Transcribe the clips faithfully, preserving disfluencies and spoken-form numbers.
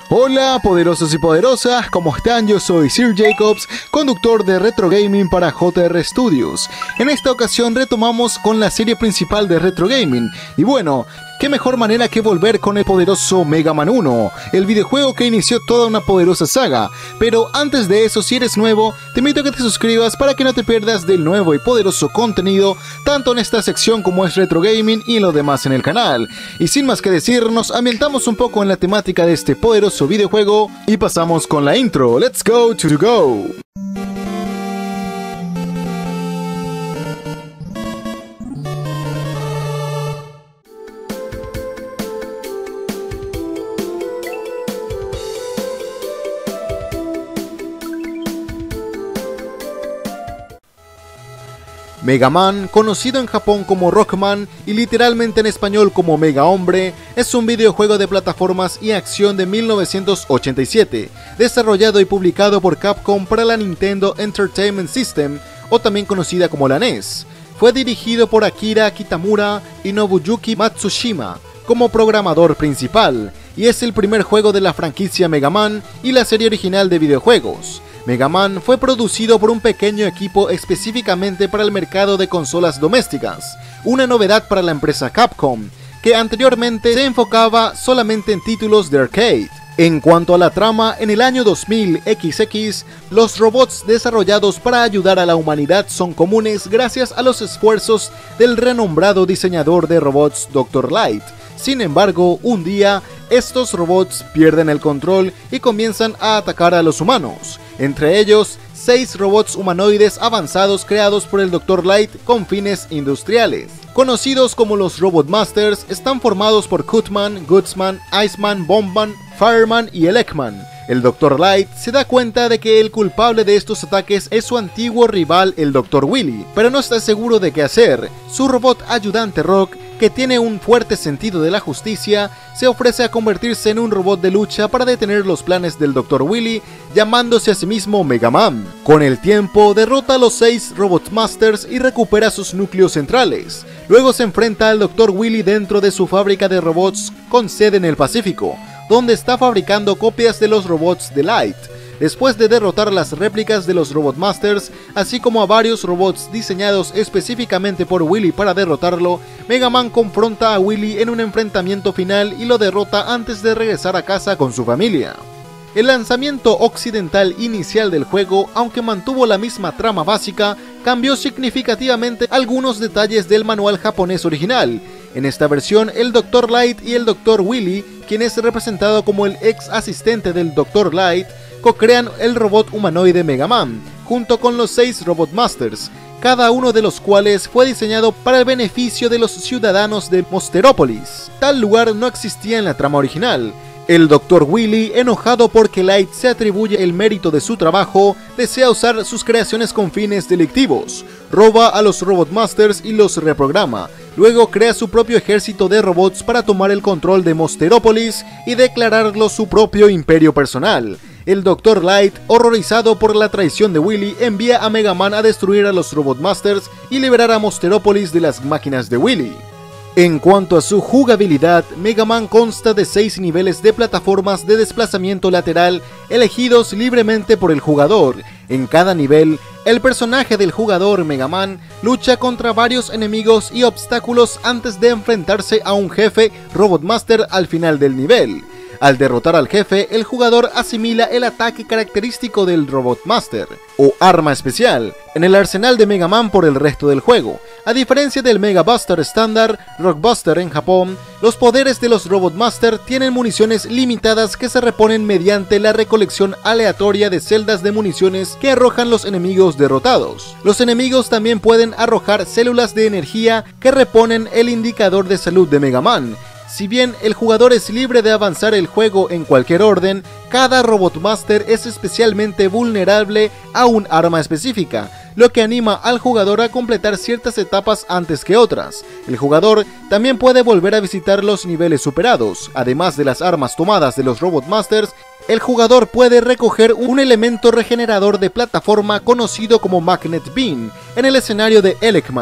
Hola poderosos y poderosas, ¿cómo están? Yo soy Sir Jacobs, conductor de Retro Gaming para J R Studios. En esta ocasión retomamos con la serie principal de Retro Gaming, y bueno, qué mejor manera que volver con el poderoso Mega Man uno, el videojuego que inició toda una poderosa saga. Pero antes de eso, si eres nuevo, te invito a que te suscribas para que no te pierdas del nuevo y poderoso contenido, tanto en esta sección como es Retro Gaming y lo demás en el canal. Y sin más que decir, nos ambientamos un poco en la temática de este poderoso videojuego y pasamos con la intro. Let's go to go. Mega Man, conocido en Japón como Rockman y literalmente en español como Mega Hombre, es un videojuego de plataformas y acción de mil novecientos ochenta y siete, desarrollado y publicado por Capcom para la Nintendo Entertainment System, o también conocida como la N E S. Fue dirigido por Akira Kitamura y Nobuyuki Matsushima como programador principal, y es el primer juego de la franquicia Mega Man y la serie original de videojuegos. Mega Man fue producido por un pequeño equipo específicamente para el mercado de consolas domésticas, una novedad para la empresa Capcom, que anteriormente se enfocaba solamente en títulos de arcade. En cuanto a la trama, en el año dos mil equis equis, los robots desarrollados para ayudar a la humanidad son comunes gracias a los esfuerzos del renombrado diseñador de robots doctor Light. Sin embargo, un día, estos robots pierden el control y comienzan a atacar a los humanos. Entre ellos, seis robots humanoides avanzados creados por el doctor Light con fines industriales. Conocidos como los Robot Masters, están formados por Cutman, Goodsman, Iceman, Bombman, Fireman y Elecman. El doctor Light se da cuenta de que el culpable de estos ataques es su antiguo rival, el doctor Wily, pero no está seguro de qué hacer. Su robot ayudante Rock, que tiene un fuerte sentido de la justicia, se ofrece a convertirse en un robot de lucha para detener los planes del doctor Wily, llamándose a sí mismo Mega Man. Con el tiempo, derrota a los seis Robot Masters y recupera sus núcleos centrales. Luego se enfrenta al doctor Wily dentro de su fábrica de robots con sede en el Pacífico, donde está fabricando copias de los robots de Light. Después de derrotar las réplicas de los Robot Masters, así como a varios robots diseñados específicamente por Wily para derrotarlo, Mega Man confronta a Wily en un enfrentamiento final y lo derrota antes de regresar a casa con su familia. El lanzamiento occidental inicial del juego, aunque mantuvo la misma trama básica, cambió significativamente algunos detalles del manual japonés original. En esta versión, el doctor Light y el doctor Wily, quien es representado como el ex asistente del doctor Light, co-crean el robot humanoide Mega Man, junto con los seis Robot Masters, cada uno de los cuales fue diseñado para el beneficio de los ciudadanos de Monsterópolis. Tal lugar no existía en la trama original. El doctor Wily, enojado porque Light se atribuye el mérito de su trabajo, desea usar sus creaciones con fines delictivos. Roba a los Robot Masters y los reprograma. Luego crea su propio ejército de robots para tomar el control de Monsterópolis y declararlo su propio imperio personal. El doctor Light, horrorizado por la traición de Wily, envía a Mega Man a destruir a los Robot Masters y liberar a Monsterópolis de las máquinas de Wily. En cuanto a su jugabilidad, Mega Man consta de seis niveles de plataformas de desplazamiento lateral elegidos libremente por el jugador. En cada nivel, el personaje del jugador Mega Man lucha contra varios enemigos y obstáculos antes de enfrentarse a un jefe Robot Master al final del nivel. Al derrotar al jefe, el jugador asimila el ataque característico del Robot Master, o arma especial, en el arsenal de Mega Man por el resto del juego. A diferencia del Mega Buster estándar, Rockbuster en Japón, los poderes de los Robot Master tienen municiones limitadas que se reponen mediante la recolección aleatoria de celdas de municiones que arrojan los enemigos derrotados. Los enemigos también pueden arrojar células de energía que reponen el indicador de salud de Mega Man. Si bien el jugador es libre de avanzar el juego en cualquier orden, cada Robot Master es especialmente vulnerable a un arma específica, lo que anima al jugador a completar ciertas etapas antes que otras. El jugador también puede volver a visitar los niveles superados. Además de las armas tomadas de los Robot Masters, el jugador puede recoger un elemento regenerador de plataforma conocido como Magnet Beam en el escenario de Elecman.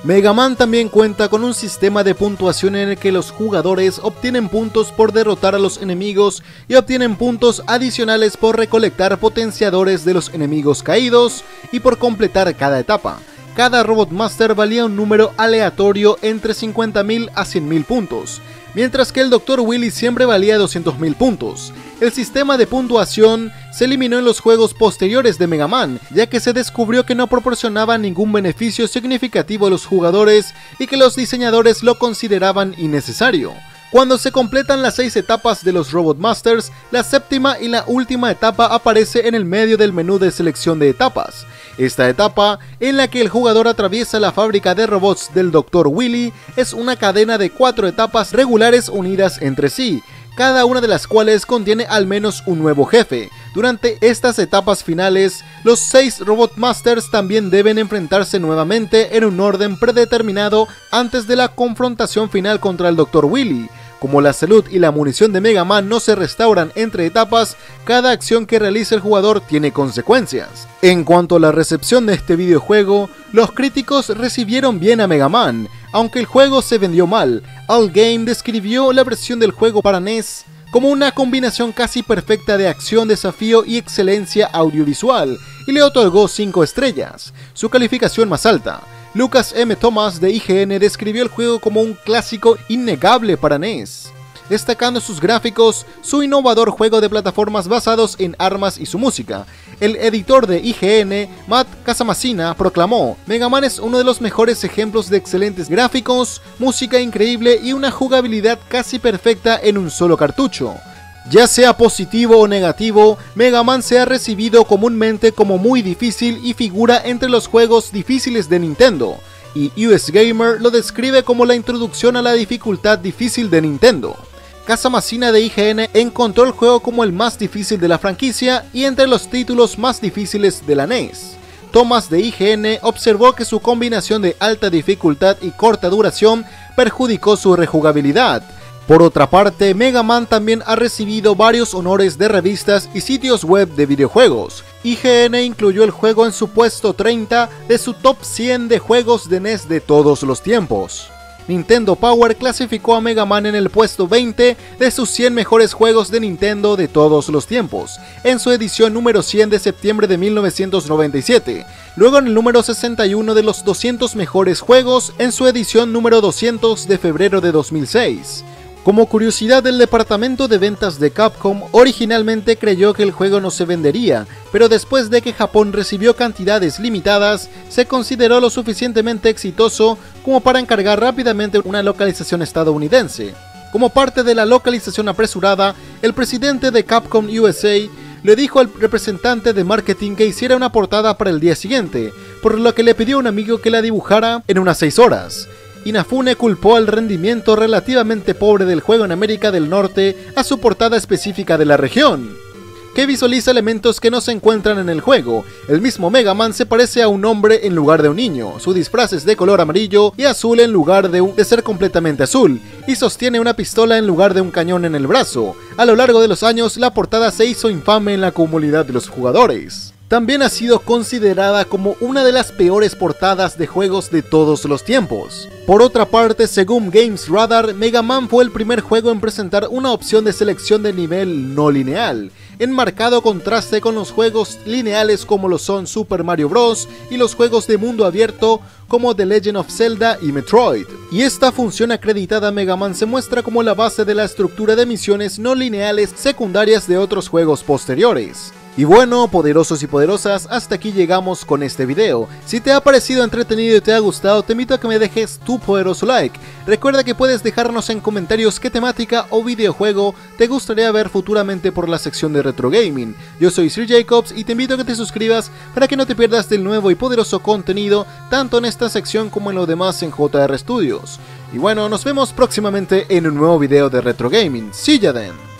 Mega Man también cuenta con un sistema de puntuación en el que los jugadores obtienen puntos por derrotar a los enemigos y obtienen puntos adicionales por recolectar potenciadores de los enemigos caídos y por completar cada etapa. Cada Robot Master valía un número aleatorio entre cincuenta mil a cien mil puntos, mientras que el doctor Wily siempre valía doscientos mil puntos. El sistema de puntuación se eliminó en los juegos posteriores de Mega Man, ya que se descubrió que no proporcionaba ningún beneficio significativo a los jugadores y que los diseñadores lo consideraban innecesario. Cuando se completan las seis etapas de los Robot Masters, la séptima y la última etapa aparece en el medio del menú de selección de etapas. Esta etapa, en la que el jugador atraviesa la fábrica de robots del doctor Wily, es una cadena de cuatro etapas regulares unidas entre sí, cada una de las cuales contiene al menos un nuevo jefe. Durante estas etapas finales, los seis Robot Masters también deben enfrentarse nuevamente en un orden predeterminado antes de la confrontación final contra el doctor Wily. Como la salud y la munición de Mega Man no se restauran entre etapas, cada acción que realice el jugador tiene consecuencias. En cuanto a la recepción de este videojuego, los críticos recibieron bien a Mega Man, aunque el juego se vendió mal. Allgame describió la versión del juego para N E S como una combinación casi perfecta de acción, desafío y excelencia audiovisual, y le otorgó cinco estrellas, su calificación más alta. Lucas M. Thomas de I G N describió el juego como un clásico innegable para N E S, destacando sus gráficos, su innovador juego de plataformas basados en armas y su música. El editor de I G N, Matt Casamassina, proclamó: Mega Man es uno de los mejores ejemplos de excelentes gráficos, música increíble y una jugabilidad casi perfecta en un solo cartucho. Ya sea positivo o negativo, Mega Man se ha recibido comúnmente como muy difícil y figura entre los juegos difíciles de Nintendo, y U S Gamer lo describe como la introducción a la dificultad difícil de Nintendo. Casamassina de I G N encontró el juego como el más difícil de la franquicia y entre los títulos más difíciles de la N E S. Thomas de I G N observó que su combinación de alta dificultad y corta duración perjudicó su rejugabilidad. Por otra parte, Mega Man también ha recibido varios honores de revistas y sitios web de videojuegos. I G N incluyó el juego en su puesto treinta de su top cien de juegos de N E S de todos los tiempos. Nintendo Power clasificó a Mega Man en el puesto veinte de sus cien mejores juegos de Nintendo de todos los tiempos, en su edición número cien de septiembre de mil novecientos noventa y siete, luego en el número sesenta y uno de los doscientos mejores juegos en su edición número doscientos de febrero de dos mil seis. Como curiosidad, el departamento de ventas de Capcom originalmente creyó que el juego no se vendería, pero después de que Japón recibió cantidades limitadas, se consideró lo suficientemente exitoso como para encargar rápidamente una localización estadounidense. Como parte de la localización apresurada, el presidente de Capcom U S A le dijo al representante de marketing que hiciera una portada para el día siguiente, por lo que le pidió a un amigo que la dibujara en unas seis horas. Inafune culpó al rendimiento relativamente pobre del juego en América del Norte a su portada específica de la región, que visualiza elementos que no se encuentran en el juego. El mismo Mega Man se parece a un hombre en lugar de un niño, su disfraz es de color amarillo y azul en lugar de, un, de ser completamente azul, y sostiene una pistola en lugar de un cañón en el brazo. A lo largo de los años, la portada se hizo infame en la comunidad de los jugadores. También ha sido considerada como una de las peores portadas de juegos de todos los tiempos. Por otra parte, según Games Radar, Mega Man fue el primer juego en presentar una opción de selección de nivel no lineal, en marcado contraste con los juegos lineales como lo son Super Mario Bros. Y los juegos de mundo abierto como The Legend of Zelda y Metroid. Y esta función acreditada a Mega Man se muestra como la base de la estructura de misiones no lineales secundarias de otros juegos posteriores. Y bueno, poderosos y poderosas, hasta aquí llegamos con este video. Si te ha parecido entretenido y te ha gustado, te invito a que me dejes tu poderoso like. Recuerda que puedes dejarnos en comentarios qué temática o videojuego te gustaría ver futuramente por la sección de Retro Gaming. Yo soy Sir Jacobs y te invito a que te suscribas para que no te pierdas del nuevo y poderoso contenido, tanto en esta sección como en lo demás en J R Studios. Y bueno, nos vemos próximamente en un nuevo video de Retro Gaming. See ya then.